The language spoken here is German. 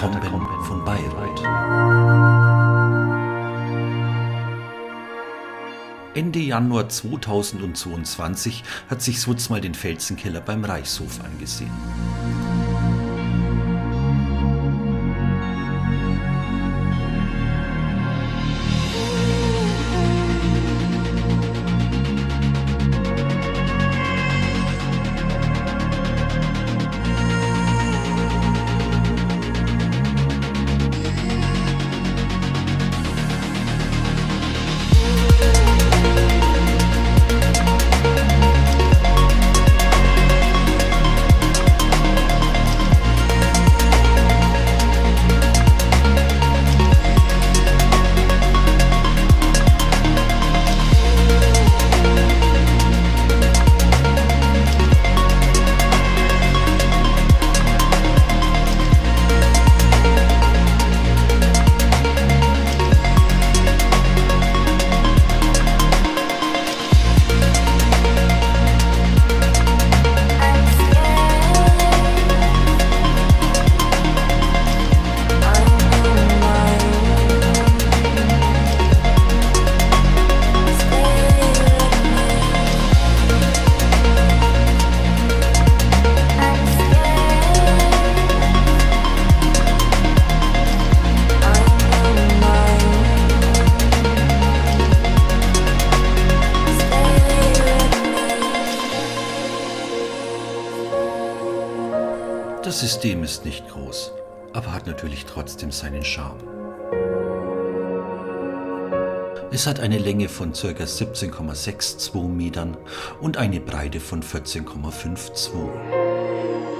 Katakomben von Bayreuth. Ende Januar 2022 hat sich Sutz mal den Felsenkeller beim Reichshof angesehen. Das System ist nicht groß, aber hat natürlich trotzdem seinen Charme. Es hat eine Länge von ca. 17,62 Metern und eine Breite von 14,52.